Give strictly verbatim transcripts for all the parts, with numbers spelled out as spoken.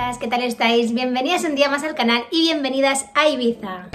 chicas, ¿qué tal estáis? Bienvenidas un día más al canal y bienvenidas a Ibiza.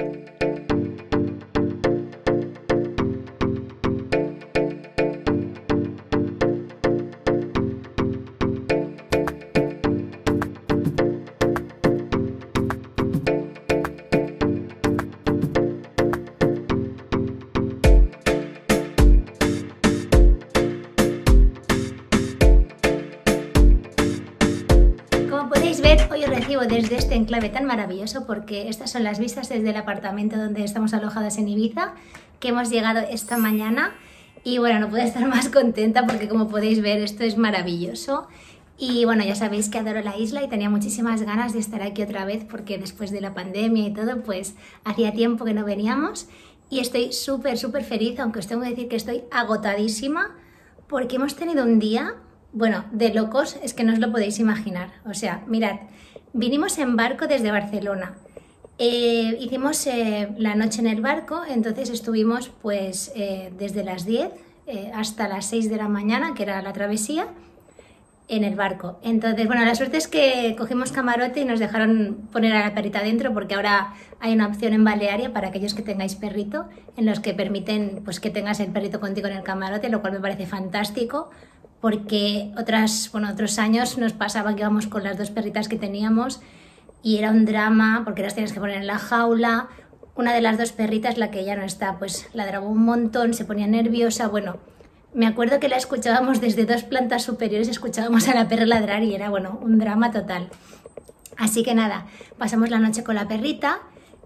Hoy os recibo desde este enclave tan maravilloso porque estas son las vistas desde el apartamento donde estamos alojadas en Ibiza, que hemos llegado esta mañana y bueno, no puedo estar más contenta porque como podéis ver esto es maravilloso y bueno, ya sabéis que adoro la isla y tenía muchísimas ganas de estar aquí otra vez porque después de la pandemia y todo pues hacía tiempo que no veníamos y estoy súper súper feliz, aunque os tengo que decir que estoy agotadísima porque hemos tenido un día... Bueno, de locos es que no os lo podéis imaginar. O sea, mirad, vinimos en barco desde Barcelona. Eh, hicimos eh, la noche en el barco, entonces estuvimos pues eh, desde las diez eh, hasta las seis de la mañana, que era la travesía, en el barco. Entonces, bueno, la suerte es que cogimos camarote y nos dejaron poner a la perrita dentro porque ahora hay una opción en Balearia para aquellos que tengáis perrito, en los que permiten pues que tengas el perrito contigo en el camarote, lo cual me parece fantástico. Porque otras, bueno, otros años nos pasaba que íbamos con las dos perritas que teníamos y era un drama porque las tenías que poner en la jaula. Una de las dos perritas, la que ya no está, pues ladraba un montón, se ponía nerviosa. Bueno, me acuerdo que la escuchábamos desde dos plantas superiores, escuchábamos a la perra ladrar y era, bueno, un drama total. Así que nada, pasamos la noche con la perrita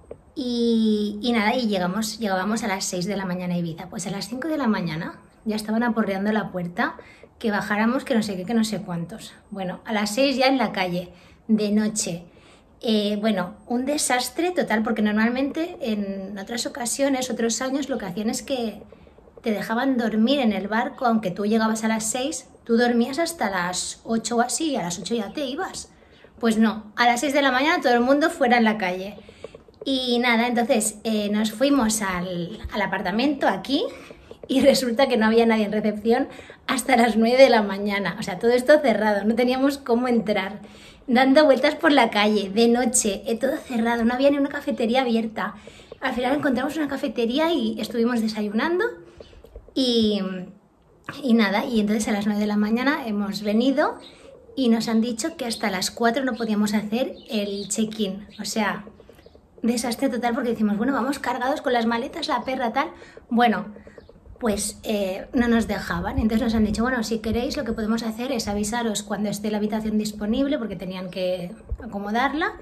y, y nada, y llegamos, llegábamos a las seis de la mañana a Ibiza. Pues a las cinco de la mañana ya estaban aporreando la puerta, que bajáramos que no sé qué, que no sé cuántos. Bueno, a las seis ya en la calle, de noche. Eh, bueno, un desastre total, porque normalmente en otras ocasiones, otros años, lo que hacían es que te dejaban dormir en el barco, aunque tú llegabas a las seis, tú dormías hasta las ocho o así, y a las ocho ya te ibas. Pues no, a las seis de la mañana todo el mundo fuera en la calle. Y nada, entonces eh, nos fuimos al, al apartamento aquí, y resulta que no había nadie en recepción hasta las nueve de la mañana. O sea, todo esto cerrado, no teníamos cómo entrar. Dando vueltas por la calle, de noche, eh, todo cerrado, no había ni una cafetería abierta. Al final encontramos una cafetería y estuvimos desayunando y, y nada. Y entonces a las nueve de la mañana hemos venido y nos han dicho que hasta las cuatro no podíamos hacer el check-in. O sea, desastre total porque decimos, bueno, vamos cargados con las maletas, la perra tal. Bueno... pues eh, no nos dejaban. Entonces nos han dicho, bueno, si queréis lo que podemos hacer es avisaros cuando esté la habitación disponible, porque tenían que acomodarla,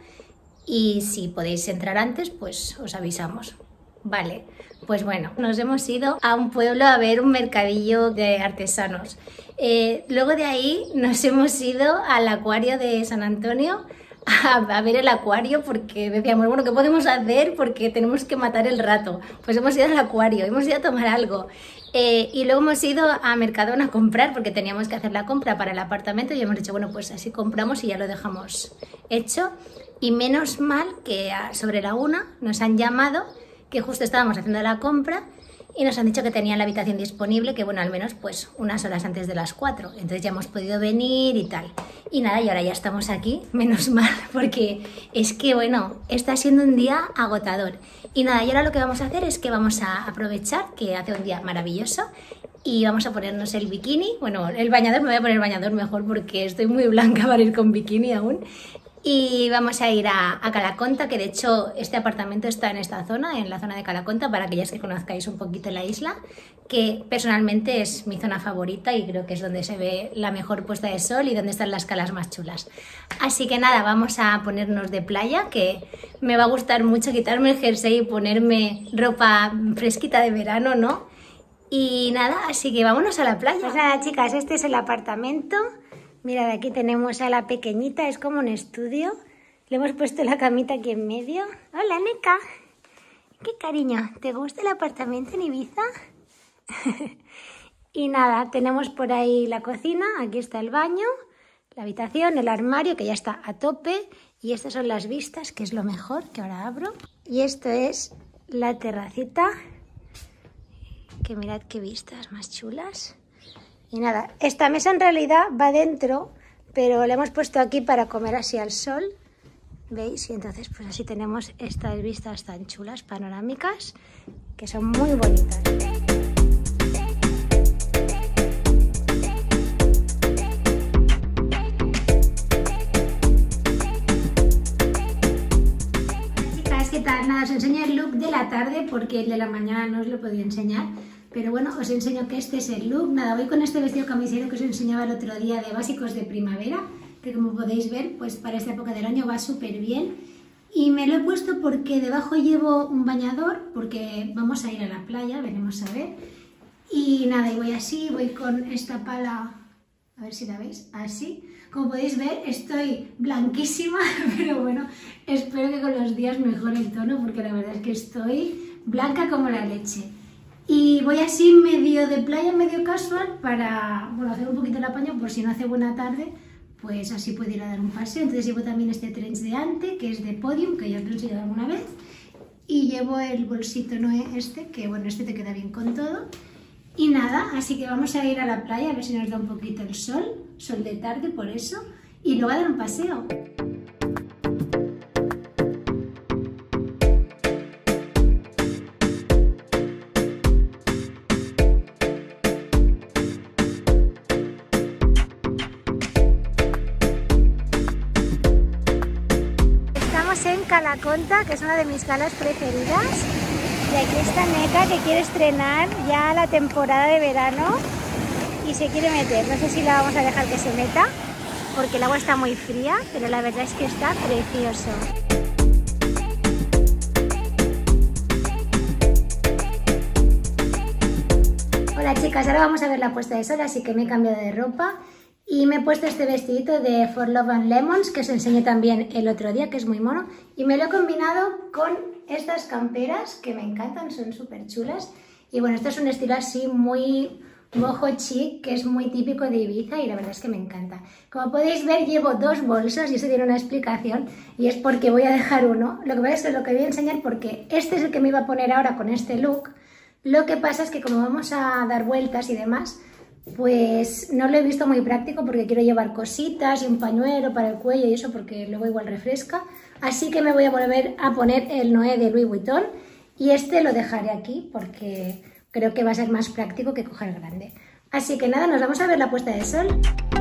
y si podéis entrar antes, pues os avisamos. Vale, pues bueno, nos hemos ido a un pueblo a ver un mercadillo de artesanos. Eh, luego de ahí nos hemos ido al acuario de San Antonio, A, a ver el acuario porque decíamos, bueno, ¿qué podemos hacer? Porque tenemos que matar el rato. Pues hemos ido al acuario, hemos ido a tomar algo eh, y luego hemos ido a Mercadona a comprar porque teníamos que hacer la compra para el apartamento y hemos dicho, bueno, pues así compramos y ya lo dejamos hecho. Y menos mal que a, sobre la una nos han llamado, que justo estábamos haciendo la compra y nos han dicho que tenían la habitación disponible, que bueno, al menos pues unas horas antes de las cuatro. Entonces ya hemos podido venir y tal. Y nada, y ahora ya estamos aquí, menos mal, porque es que bueno, está siendo un día agotador. Y nada, y ahora lo que vamos a hacer es que vamos a aprovechar que hace un día maravilloso y vamos a ponernos el bikini. Bueno, el bañador, me voy a poner el bañador mejor porque estoy muy blanca para ir con bikini aún. Y vamos a ir a, a Calaconta, que de hecho este apartamento está en esta zona, en la zona de Calaconta, para aquellas que conozcáis un poquito la isla, que personalmente es mi zona favorita y creo que es donde se ve la mejor puesta de sol y donde están las calas más chulas. Así que nada, vamos a ponernos de playa, que me va a gustar mucho quitarme el jersey y ponerme ropa fresquita de verano, ¿no? Y nada, así que vámonos a la playa. Pues nada, chicas, este es el apartamento. Mirad, aquí tenemos a la pequeñita, es como un estudio. Le hemos puesto la camita aquí en medio. Hola, Neca. Qué cariño. ¿Te gusta el apartamento en Ibiza? Y nada, tenemos por ahí la cocina, aquí está el baño, la habitación, el armario, que ya está a tope. Y estas son las vistas, que es lo mejor, que ahora abro. Y esto es la terracita, que mirad qué vistas más chulas. Y nada, esta mesa en realidad va dentro pero lo hemos puesto aquí para comer así al sol, ¿veis? Y entonces pues así tenemos estas vistas tan chulas, panorámicas, que son muy bonitas. ¿Qué tal? Nada, os enseño el look de la tarde porque el de la mañana no os lo podía enseñar, pero bueno, os enseño que este es el look. Nada, voy con este vestido camisero que os enseñaba el otro día de básicos de primavera, que como podéis ver, pues para esta época del año va súper bien. Y me lo he puesto porque debajo llevo un bañador, porque vamos a ir a la playa, veremos a ver. Y nada, y voy así, voy con esta pala, a ver si la veis, así. Como podéis ver, estoy blanquísima, pero bueno, espero que con los días mejore el tono, porque la verdad es que estoy blanca como la leche. Y voy así medio de playa, medio casual, para bueno, hacer un poquito el apaño, por si no hace buena tarde, pues así puedo ir a dar un paseo. Entonces llevo también este trench de ante, que es de Podium, que ya os lo he enseñado alguna vez. Y llevo el bolsito Noé este, que bueno, este te queda bien con todo. Y nada, así que vamos a ir a la playa a ver si nos da un poquito el sol, sol de tarde por eso, y luego a dar un paseo. Estamos en Calaconta, que es una de mis calas preferidas. Y aquí está Neka, que quiere estrenar ya la temporada de verano y se quiere meter. No sé si la vamos a dejar que se meta porque el agua está muy fría, pero la verdad es que está precioso. Hola chicas, ahora vamos a ver la puesta de sol, así que me he cambiado de ropa y me he puesto este vestidito de For Love and Lemons, que os enseñé también el otro día, que es muy mono, y me lo he combinado con estas camperas que me encantan, son súper chulas. Y bueno, esto es un estilo así muy mojo chic, que es muy típico de Ibiza y la verdad es que me encanta. Como podéis ver, llevo dos bolsos y eso tiene una explicación y es porque voy a dejar uno. Lo que pasa es que lo que voy a enseñar, porque este es el que me iba a poner ahora con este look. Lo que pasa es que como vamos a dar vueltas y demás, pues no lo he visto muy práctico porque quiero llevar cositas y un pañuelo para el cuello y eso, porque luego igual refresca. Así que me voy a volver a poner el Noé de Louis Vuitton y este lo dejaré aquí porque creo que va a ser más práctico que coger el grande. Así que nada, nos vamos a ver la puesta de sol.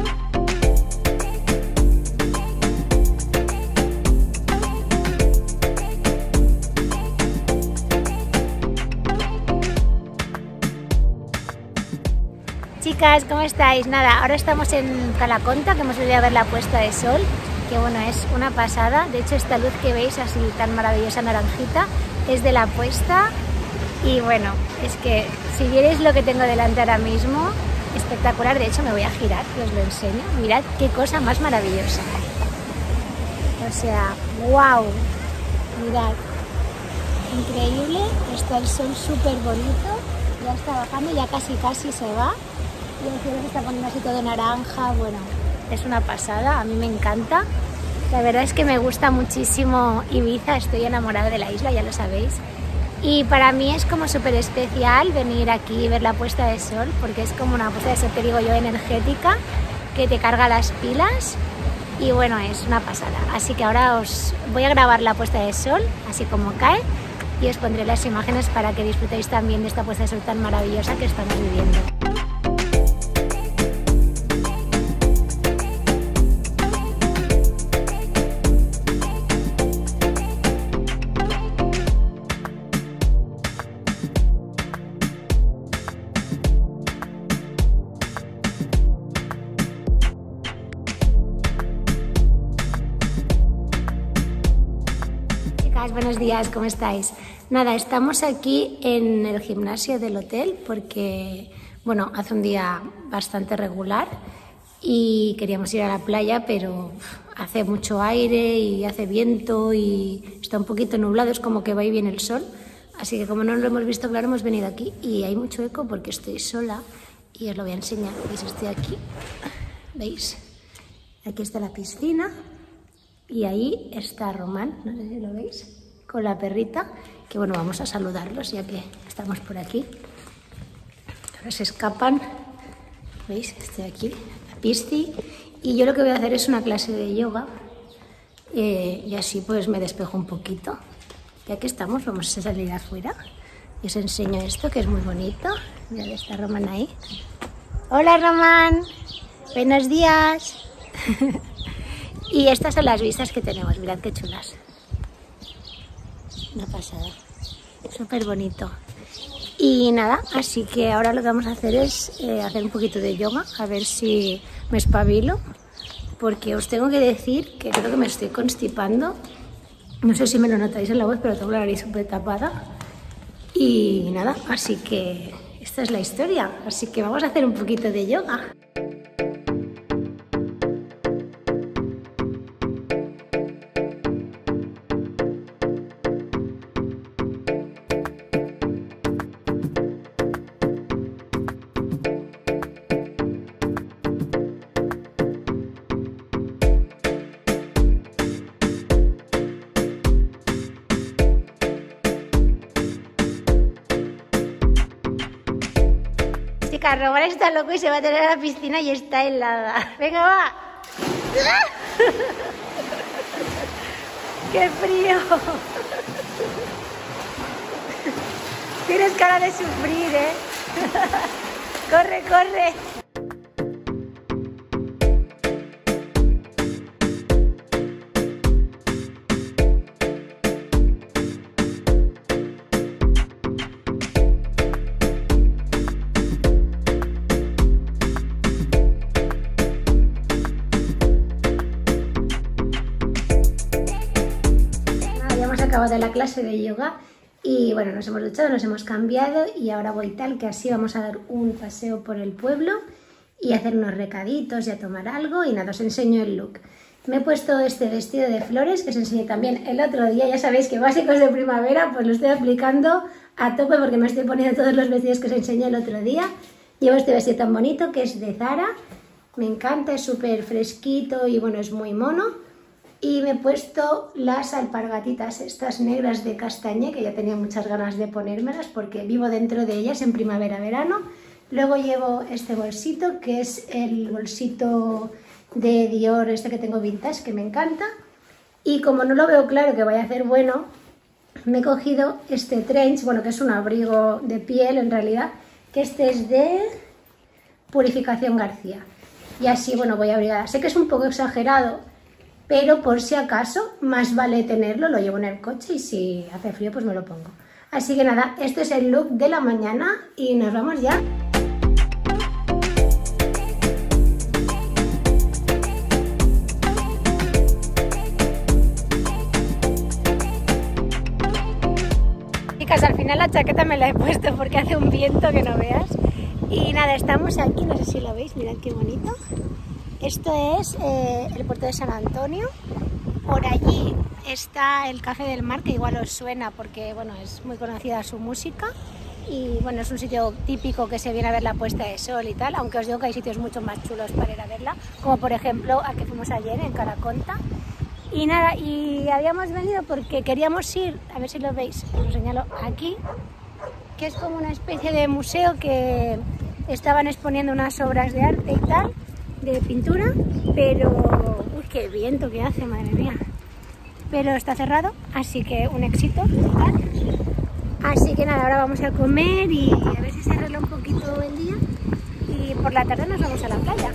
Chicas, ¿cómo estáis? Nada, ahora estamos en Calaconta, que hemos venido a ver la puesta de sol, que bueno, es una pasada. De hecho, esta luz que veis así tan maravillosa naranjita es de la puesta. Y bueno, es que si vierais lo que tengo delante ahora mismo, espectacular. De hecho, me voy a girar, que os lo enseño. Mirad qué cosa más maravillosa. O sea, wow. Mirad, increíble. Está el sol súper bonito. Ya está bajando, ya casi casi se va. Y el cielo se está poniendo así todo naranja. Bueno, es una pasada, a mí me encanta. La verdad es que me gusta muchísimo Ibiza, estoy enamorada de la isla, ya lo sabéis. Y para mí es como súper especial venir aquí y ver la puesta de sol, porque es como una puesta de sol, que digo yo, energética, que te carga las pilas. Y bueno, es una pasada. Así que ahora os voy a grabar la puesta de sol, así como cae, y os pondré las imágenes para que disfrutéis también de esta puesta de sol tan maravillosa que estamos viviendo. Buenos días, ¿cómo estáis? Nada, estamos aquí en el gimnasio del hotel porque, bueno, hace un día bastante regular y queríamos ir a la playa, pero hace mucho aire y hace viento y está un poquito nublado, es como que va y viene el sol. Así que como no lo hemos visto claro, hemos venido aquí y hay mucho eco porque estoy sola y os lo voy a enseñar. ¿Veis? Estoy aquí, ¿veis? Aquí está la piscina y ahí está Román, no sé si lo veis, con la perrita, que bueno, vamos a saludarlos ya que estamos por aquí. Ahora se escapan, ¿veis? Estoy aquí, la pisci, y yo lo que voy a hacer es una clase de yoga eh, y así pues me despejo un poquito. Ya que estamos, vamos a salir afuera y os enseño esto que es muy bonito. Mirad, está Román ahí. Hola Román, buenos días. Y estas son las vistas que tenemos, mirad qué chulas. Una pasada, súper bonito. Y nada, así que ahora lo que vamos a hacer es eh, hacer un poquito de yoga, a ver si me espabilo, porque os tengo que decir que creo que me estoy constipando. No sé si me lo notáis en la voz, pero tengo la nariz súper tapada. Y nada, así que esta es la historia, así que vamos a hacer un poquito de yoga. Román está loco y se va a tirar a la piscina y está helada. Venga, va. ¡Qué frío! Tienes cara de sufrir, ¿eh? ¡Corre, corre! Acabado la clase de yoga y bueno, nos hemos duchado, nos hemos cambiado y ahora voy tal que así vamos a dar un paseo por el pueblo y hacer unos recaditos y a tomar algo y nada, os enseño el look. Me he puesto este vestido de flores que os enseñé también el otro día, ya sabéis que básicos de primavera pues lo estoy aplicando a tope porque me estoy poniendo todos los vestidos que os enseñé el otro día. Llevo este vestido tan bonito que es de Zara, me encanta, es súper fresquito y bueno, es muy mono. Y me he puesto las alpargatitas estas negras de castañé, que ya tenía muchas ganas de ponérmelas porque vivo dentro de ellas en primavera-verano. Luego llevo este bolsito, que es el bolsito de Dior, este que tengo vintage, que me encanta. Y como no lo veo claro que vaya a hacer bueno, me he cogido este trench, bueno, que es un abrigo de piel en realidad, que este es de Purificación García. Y así, bueno, voy abrigada. Sé que es un poco exagerado, pero por si acaso, más vale tenerlo, lo llevo en el coche y si hace frío pues me lo pongo. Así que nada, este es el look de la mañana y nos vamos ya. Chicas, al final la chaqueta me la he puesto porque hace un viento que no veas. Y nada, estamos aquí, no sé si lo veis, mirad qué bonito. Esto es eh, el puerto de San Antonio. Por allí está el Café del Mar, que igual os suena porque bueno, es muy conocida su música. Y bueno, es un sitio típico que se viene a ver la puesta de sol y tal, aunque os digo que hay sitios mucho más chulos para ir a verla, como por ejemplo al que fuimos ayer en Caraconta. Y nada, y habíamos venido porque queríamos ir, a ver si lo veis, os lo señalo aquí, que es como una especie de museo que estaban exponiendo unas obras de arte y tal, de pintura, pero uy, qué viento que hace, madre mía, pero está cerrado, así que un éxito total. Así que nada, ahora vamos a comer y a ver si se arregla un poquito el día y por la tarde nos vamos a la playa.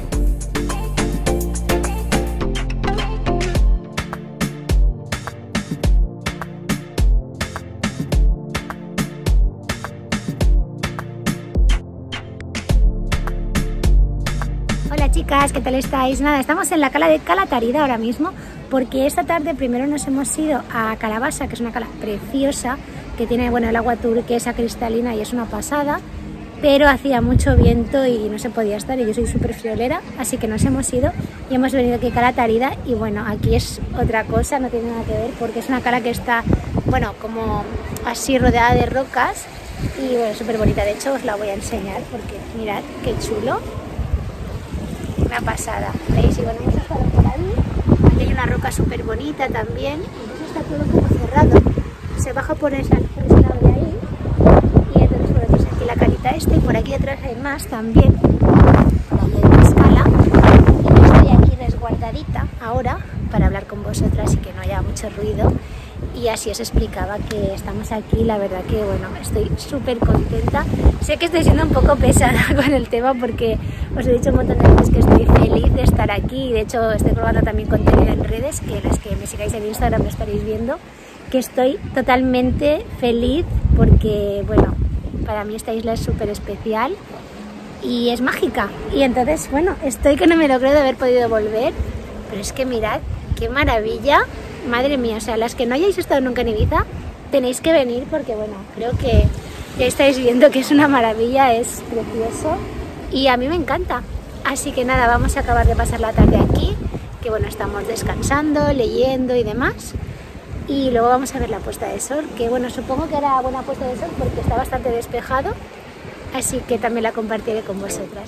Chicas, ¿qué tal estáis? Nada, estamos en la cala de Calatarida ahora mismo porque esta tarde primero nos hemos ido a Calabasa, que es una cala preciosa que tiene, bueno, el agua turquesa cristalina y es una pasada, pero hacía mucho viento y no se podía estar y yo soy súper friolera, así que nos hemos ido y hemos venido aquí a Calatarida y bueno, aquí es otra cosa, no tiene nada que ver porque es una cala que está, bueno, como así rodeada de rocas y bueno, súper bonita. De hecho os la voy a enseñar porque mirad qué chulo. Una pasada, ¿veis? Y bueno, hemos estado por ahí, aquí hay una roca súper bonita también, entonces está todo como cerrado, se baja por, esa, por ese lado de ahí, y entonces bueno, pues aquí la calita esta, y por aquí detrás hay más también, por ahí hay una escala, y yo estoy aquí guardadita ahora para hablar con vosotras y que no haya mucho ruido. Y así os explicaba que estamos aquí. La verdad que bueno, estoy súper contenta. Sé que estoy siendo un poco pesada con el tema porque os he dicho un montón de veces que estoy feliz de estar aquí. De hecho estoy probando también contenido en redes, que las que me sigáis en Instagram lo estaréis viendo, que estoy totalmente feliz porque bueno, para mí esta isla es súper especial y es mágica. Y entonces bueno, estoy que no me lo creo de haber podido volver. Pero es que mirad qué maravilla. Madre mía, o sea, las que no hayáis estado nunca en Ibiza, tenéis que venir porque, bueno, creo que ya estáis viendo que es una maravilla, es precioso y a mí me encanta. Así que nada, vamos a acabar de pasar la tarde aquí, que bueno, estamos descansando, leyendo y demás. Y luego vamos a ver la puesta de sol, que bueno, supongo que hará buena puesta de sol porque está bastante despejado, así que también la compartiré con vosotras.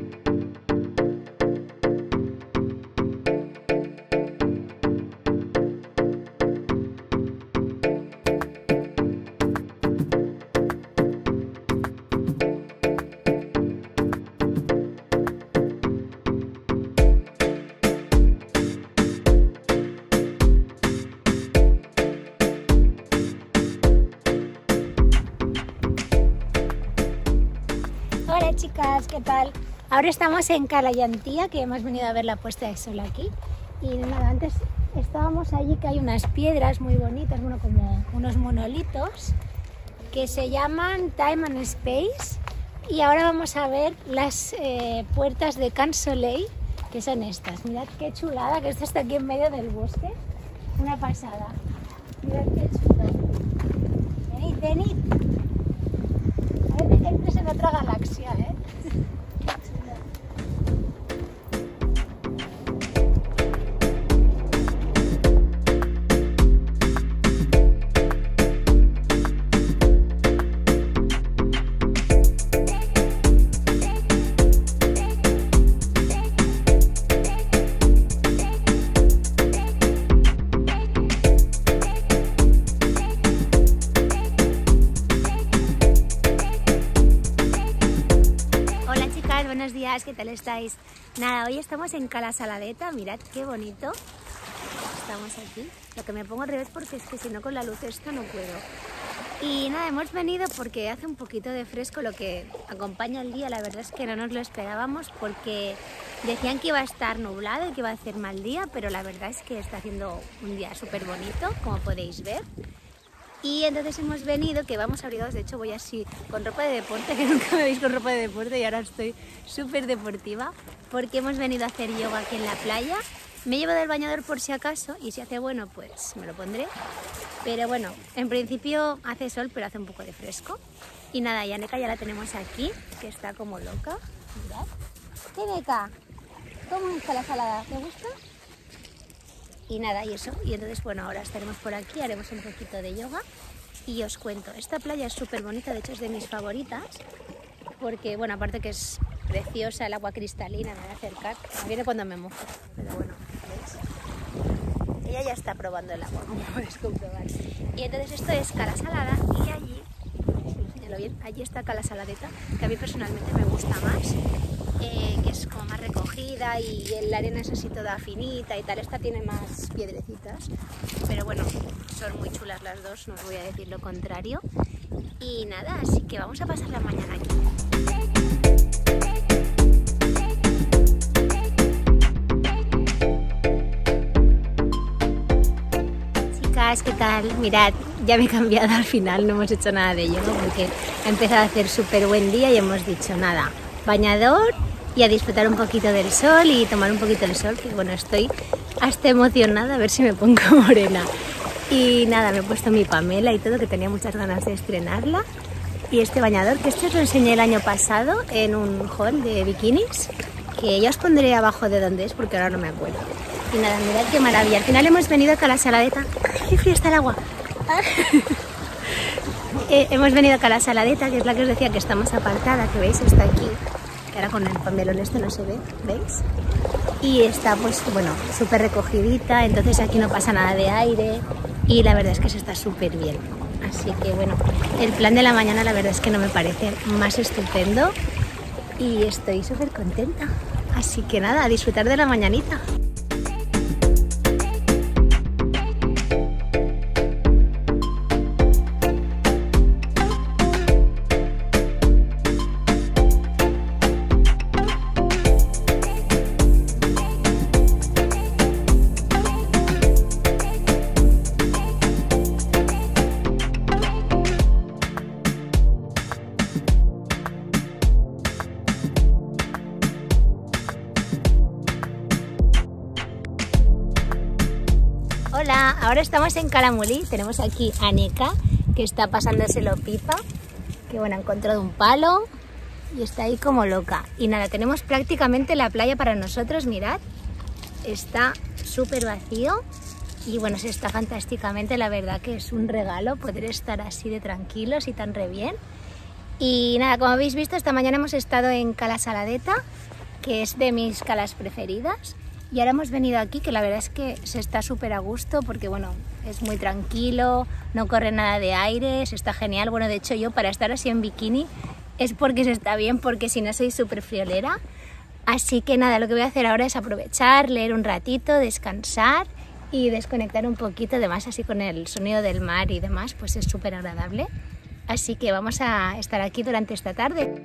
Hola chicas, ¿qué tal? Ahora estamos en Cala Llantia, que hemos venido a ver la puesta de sol aquí. Y nada, antes estábamos allí, que hay unas piedras muy bonitas, bueno, como unos monolitos, que se llaman Time and Space. Y ahora vamos a ver las eh, puertas de Can Soleil, que son estas. Mirad qué chulada, que esto está aquí en medio del bosque. Una pasada. Mirad qué chulo. Venid, venid. Parece que entres en otra galaxia, ¿eh? Buenos días, ¿qué tal estáis? Nada, hoy estamos en Cala Saladeta, mirad qué bonito. Estamos aquí. Lo que me pongo al revés porque es que si no con la luz esta no puedo. Y nada, hemos venido porque hace un poquito de fresco, lo que acompaña el día. La verdad es que no nos lo esperábamos porque decían que iba a estar nublado y que iba a hacer mal día, pero la verdad es que está haciendo un día súper bonito, como podéis ver. Y entonces hemos venido, que vamos abrigados, de hecho voy así con ropa de deporte, que nunca me veis con ropa de deporte y ahora estoy súper deportiva, porque hemos venido a hacer yoga aquí en la playa. Me he llevado el bañador por si acaso y si hace bueno pues me lo pondré, pero bueno, en principio hace sol pero hace un poco de fresco. Y nada, y a Neka ya la tenemos aquí, que está como loca, mirad. ¿Qué Neka? ¿Cómo está la salada? ¿Te gusta? Y nada, y eso, y entonces bueno, ahora estaremos por aquí, haremos un poquito de yoga y os cuento, esta playa es súper bonita, de hecho es de mis favoritas, porque bueno, aparte que es preciosa, el agua cristalina, me voy a acercar, me viene cuando me mojo, pero bueno, ¿veis? Ella ya está probando el agua, como podéis comprobar. Y entonces esto es Cala Salada y allí, si lo señalo bien, allí está Cala Saladeta, que a mí personalmente me gusta más. Eh, que es como más recogida y la arena es así toda finita y tal. Esta tiene más piedrecitas, pero bueno, son muy chulas las dos, no os voy a decir lo contrario. Y nada, así que vamos a pasar la mañana aquí. Chicas, ¿qué tal? Mirad, ya me he cambiado al final, no hemos hecho nada de yoga porque ha empezado a hacer súper buen día y hemos dicho nada, bañador y a disfrutar un poquito del sol y tomar un poquito el sol, que bueno, estoy hasta emocionada a ver si me pongo morena. Y nada, me he puesto mi Pamela y todo, que tenía muchas ganas de estrenarla. Y este bañador, que este os lo enseñé el año pasado en un haul de bikinis, que ya os pondré abajo de dónde es porque ahora no me acuerdo. Y nada, mirad qué maravilla. Al final hemos venido a Cala Saladeta. ¡Ay, qué frío está el agua! eh, hemos venido a Cala Saladeta, que es la que os decía que está más apartada, que veis, está aquí. Ahora con el pamelón este no se ve, ¿veis? Y está pues, bueno, súper recogidita, entonces aquí no pasa nada de aire y la verdad es que se está súper bien. Así que bueno, el plan de la mañana la verdad es que no me parece más estupendo y estoy súper contenta. Así que nada, a disfrutar de la mañanita. Hola, ahora estamos en Calamolí, tenemos aquí a Neka, que está pasándoselo pipa, que bueno, ha encontrado un palo y está ahí como loca. Y nada, tenemos prácticamente la playa para nosotros, mirad, está súper vacío y bueno, se está fantásticamente, la verdad que es un regalo poder estar así de tranquilos y tan re bien. Y nada, como habéis visto, esta mañana hemos estado en Cala Saladeta, que es de mis calas preferidas. Y ahora hemos venido aquí, que la verdad es que se está súper a gusto porque bueno, es muy tranquilo, no corre nada de aire, se está genial. Bueno, de hecho yo para estar así en bikini es porque se está bien, porque si no soy súper friolera. Así que nada, lo que voy a hacer ahora es aprovechar, leer un ratito, descansar y desconectar un poquito. Además así con el sonido del mar y demás, pues es súper agradable. Así que vamos a estar aquí durante esta tarde.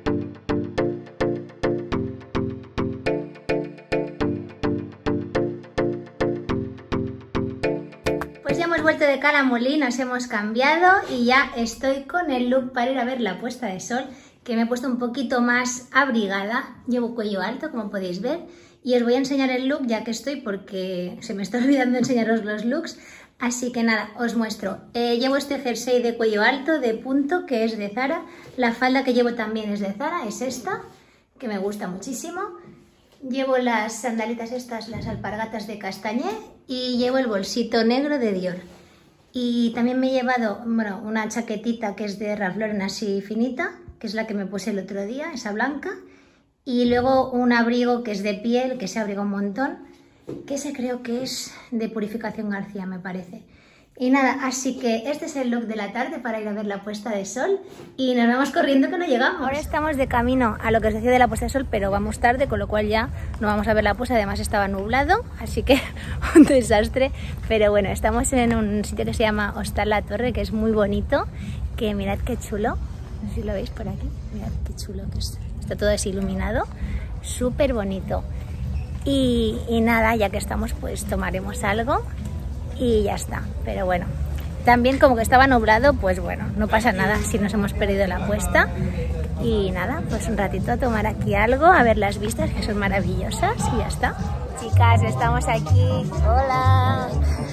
Pues ya hemos vuelto de Calamolí, nos hemos cambiado y ya estoy con el look para ir a ver la puesta de sol, que me he puesto un poquito más abrigada. Llevo cuello alto, como podéis ver, y os voy a enseñar el look ya que estoy, porque se me está olvidando enseñaros los looks. Así que nada, os muestro. Eh, llevo este jersey de cuello alto, de punto, que es de Zara. La falda que llevo también es de Zara, es esta, que me gusta muchísimo. Llevo las sandalitas estas, las alpargatas de Castañé, y llevo el bolsito negro de Dior. Y también me he llevado, bueno, una chaquetita que es de Ralph Lauren así finita, que es la que me puse el otro día, esa blanca. Y luego un abrigo que es de piel, que se abriga un montón, que ese creo que es de Purificación García, me parece. Y nada, así que este es el look de la tarde para ir a ver la puesta de sol y nos vamos corriendo que no llegamos. Ahora estamos de camino a lo que os decía de la puesta de sol, pero vamos tarde, con lo cual ya no vamos a ver la puesta. Además estaba nublado, así que un desastre. Pero bueno, estamos en un sitio que se llama Hostal La Torre, que es muy bonito, que mirad qué chulo. No sé si lo veis por aquí, mirad qué chulo que es. Está todo así iluminado, súper bonito. Y, y nada, ya que estamos, pues tomaremos algo y ya está. Pero bueno, también como que estaba nublado, pues bueno, no pasa nada si nos hemos perdido la puesta. Y nada, pues un ratito a tomar aquí algo, a ver las vistas, que son maravillosas, y ya está. Chicas, estamos aquí. Hola.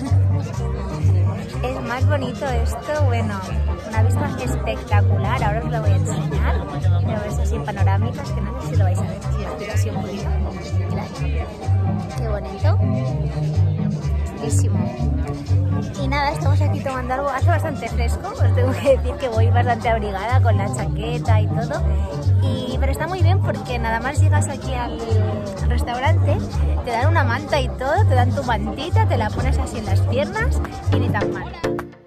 Es más bonito esto, bueno, una vista espectacular. Ahora os lo voy a enseñar. Lo ves así panorámicas, que no sé si lo vais a ver. Si os tiro así un poquito. Mirad, qué bonito. Chulísimo. Y nada, estamos aquí tomando algo. Hace bastante fresco, os tengo que decir que voy bastante abrigada con la chaqueta y todo. Y, pero está muy bien porque nada más llegas aquí al restaurante, te dan una manta y todo, te dan tu mantita, te la pones así en las piernas y ni tan mal.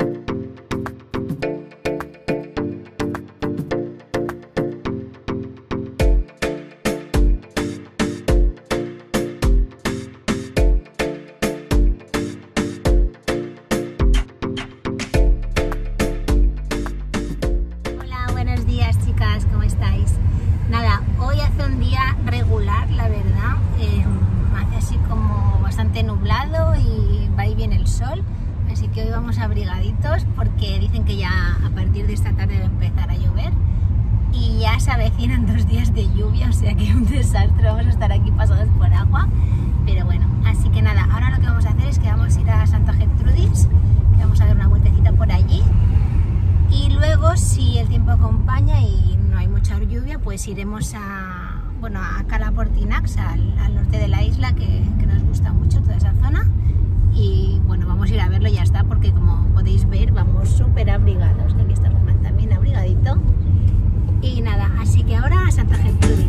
¿Cómo estáis? Nada, hoy hace un día regular, la verdad, eh, hace así como bastante nublado y va y viene el sol, así que hoy vamos abrigaditos porque dicen que ya a partir de esta tarde va a empezar a llover y ya se avecinan dos días de lluvia, o sea que un desastre, vamos a estar aquí pasados por agua, pero bueno, así que nada, ahora lo que vamos a hacer es que vamos a ir a Santa Gertrudis, que vamos a dar una vueltecita por allí. Y luego, si el tiempo acompaña y no hay mucha lluvia, pues iremos a, bueno, a Cala Portinax, al, al norte de la isla, que, que nos gusta mucho toda esa zona. Y bueno, vamos a ir a verlo y ya está, porque como podéis ver, vamos súper abrigados. Aquí está Román también abrigadito. Y nada, así que ahora a Santa Gertrudis.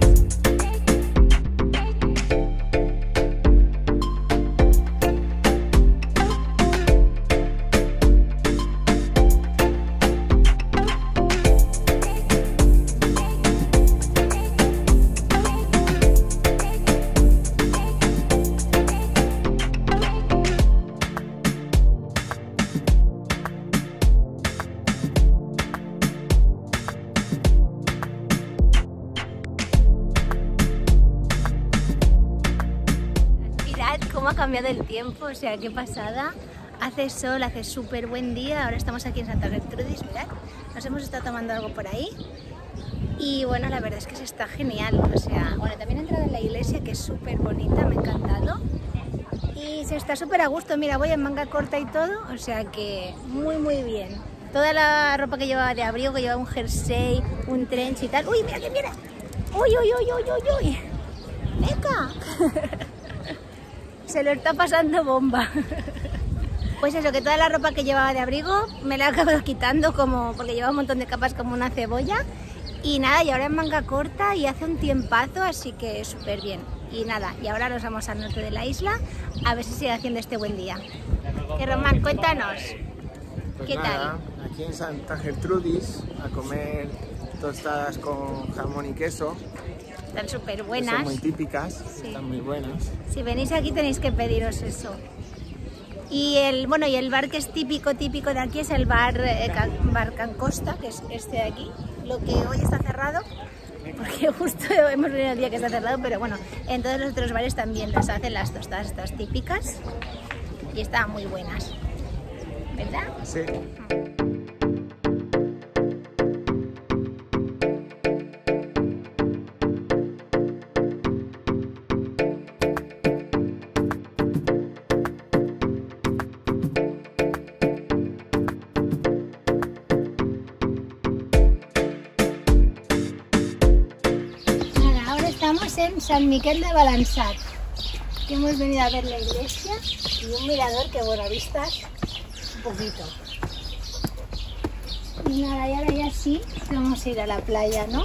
Cómo ha cambiado el tiempo, o sea, qué pasada. Hace sol, hace súper buen día. Ahora estamos aquí en Santa Gertrudis, mirad. Nos hemos estado tomando algo por ahí. Y bueno, la verdad es que se está genial. O sea, bueno, también he entrado en la iglesia, que es súper bonita, me ha encantado. y se está súper a gusto. Mira, voy en manga corta y todo, o sea que muy muy bien. Toda la ropa que llevaba de abrigo, que llevaba un jersey, un trench y tal. ¡Uy, mira que mira! ¡Uy, uy, uy, uy, uy, uy! ¡Venga! Se lo está pasando bomba. Pues eso, que toda la ropa que llevaba de abrigo me la he acabado quitando como porque llevaba un montón de capas como una cebolla. Y nada, y ahora en manga corta y hace un tiempazo, así que súper bien. Y nada, y ahora nos vamos al norte de la isla a ver si sigue haciendo este buen día. Que Román, cuéntanos. Pues ¿Qué nada, tal? aquí en Santa Gertrudis a comer tostadas con jamón y queso. Están súper Que buenas. son muy típicas, Sí. están muy buenas. Si venís aquí tenéis que pediros eso. Y el, bueno, y el bar que es típico, típico de aquí es el bar, eh, Can, bar Can Costa, que es este de aquí. Lo que hoy está cerrado, porque justo hemos venido el día que está cerrado, pero bueno, en todos los otros bares también las hacen las tostadas estas típicas y están muy buenas, ¿verdad? Sí. Estamos en San Miquel de Balançat, que hemos venido a ver la iglesia y un mirador que, bueno, vistas un poquito. Y nada, y ahora ya sí, vamos a ir a la playa, ¿no?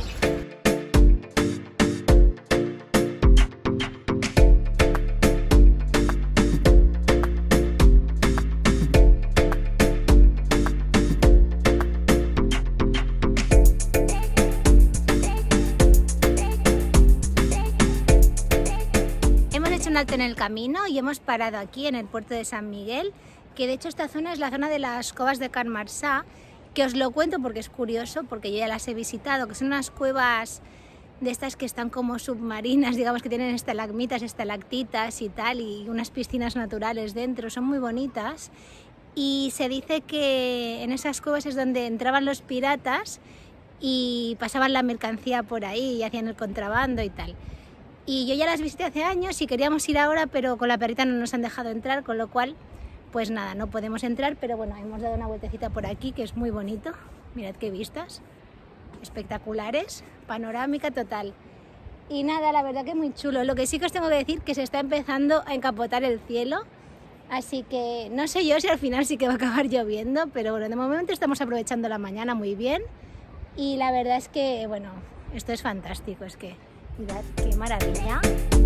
Alto en el camino y hemos parado aquí en el puerto de San Miguel, que de hecho esta zona es la zona de las cuevas de Can Marçà, que os lo cuento porque es curioso, porque yo ya las he visitado, que son unas cuevas de estas que están como submarinas, digamos, que tienen estalagmitas, estalactitas y tal, y unas piscinas naturales dentro, son muy bonitas, y se dice que en esas cuevas es donde entraban los piratas y pasaban la mercancía por ahí y hacían el contrabando y tal. Y yo ya las visité hace años y queríamos ir ahora, pero con la perrita no nos han dejado entrar, con lo cual, pues nada, no podemos entrar, pero bueno, hemos dado una vueltecita por aquí, que es muy bonito. Mirad qué vistas, espectaculares, panorámica total. Y nada, la verdad que muy chulo. Lo que sí que os tengo que decir que se está empezando a encapotar el cielo, así que no sé yo si al final sí que va a acabar lloviendo, pero bueno, de momento estamos aprovechando la mañana muy bien. Y la verdad es que, bueno, esto es fantástico, es que... mirad qué maravilla.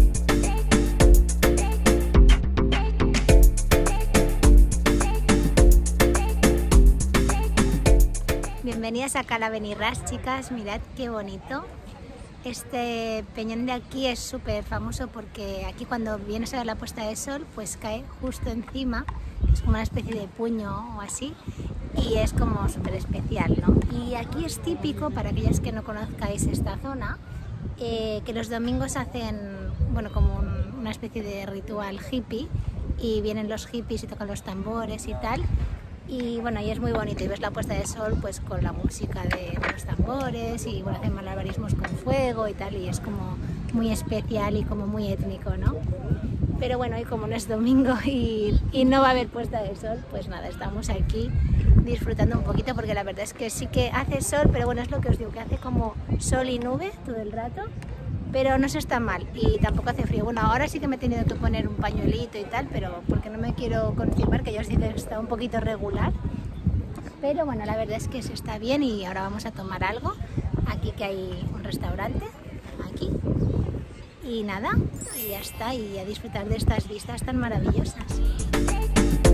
Bienvenidas a Cala Benirràs, chicas, mirad qué bonito. Este peñón de aquí es súper famoso porque aquí cuando vienes a ver la puesta de sol pues cae justo encima, es como una especie de puño o así y es como súper especial, ¿no? Y aquí es típico, para aquellas que no conozcáis esta zona, Eh, que los domingos hacen, bueno, como un, una especie de ritual hippie y vienen los hippies y tocan los tambores y tal y bueno, y es muy bonito y ves la puesta de sol pues con la música de, de los tambores y bueno, hacen malabarismos con fuego y tal y es como muy especial y como muy étnico, ¿no? Pero bueno, y como no es domingo y, y no va a haber puesta de sol, pues nada, estamos aquí disfrutando un poquito porque la verdad es que sí que hace sol, pero bueno, es lo que os digo, que hace como sol y nube todo el rato, pero no se está mal y tampoco hace frío. Bueno, ahora sí que me he tenido que poner un pañuelito y tal, pero porque no me quiero constipar, que yo os digo que está un poquito regular, pero bueno, la verdad es que se está bien y ahora vamos a tomar algo, aquí que hay un restaurante, aquí, y nada, y ya está, y a disfrutar de estas vistas tan maravillosas.